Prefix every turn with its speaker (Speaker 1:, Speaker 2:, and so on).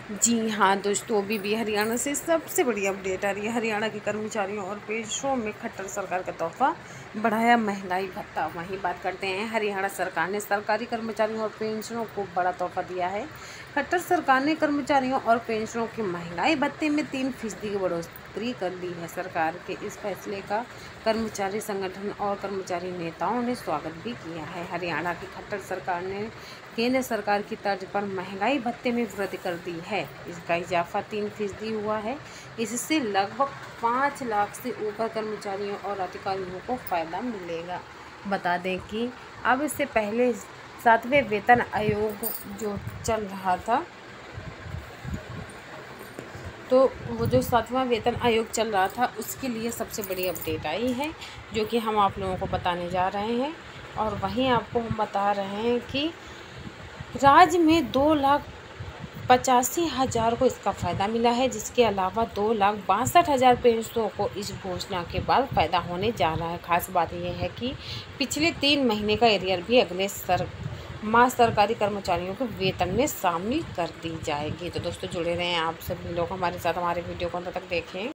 Speaker 1: जी हाँ दोस्तों, अभी हरियाणा से सबसे बड़ी अपडेट आ रही है। हरियाणा के कर्मचारियों और पेंशनरों में खट्टर सरकार का तोहफा, बढ़ाया महंगाई भत्ता। वहीं बात करते हैं, हरियाणा सरकार ने सरकारी कर्मचारियों और पेंशनरों को बड़ा तोहफा दिया है। खट्टर सरकार ने कर्मचारियों और पेंशनरों के महंगाई भत्ते में 3% की बढ़ोतरी कर दी है। सरकार के इस फैसले का कर्मचारी संगठन और कर्मचारी नेताओं ने स्वागत भी किया है। हरियाणा की खट्टर सरकार ने केंद्र सरकार की तर्ज पर महंगाई भत्ते में वृद्धि कर दी है। इसका इजाफा 3% हुआ है। इससे लगभग 5 लाख से ऊपर कर्मचारियों और अधिकारियों को फ़ायदा मिलेगा। बता दें कि अब इससे पहले 7वें वेतन आयोग जो चल रहा था, तो वो जो 7वां वेतन आयोग चल रहा था, उसके लिए सबसे बड़ी अपडेट आई है, जो कि हम आप लोगों को बताने जा रहे हैं। और वहीं आपको हम बता रहे हैं कि राज्य में 2,85,000 को इसका फ़ायदा मिला है, जिसके अलावा 2,62,000 पेंशनरों को इस घोषणा के बाद फ़ायदा होने जा रहा है। खास बात यह है कि पिछले 3 महीने का एरियर भी अगले माह सरकारी कर्मचारियों के वेतन में शामिल कर दी जाएगी। तो दोस्तों, जुड़े रहें आप सभी लोग हमारे साथ, हमारे वीडियो को अंत तक देखें।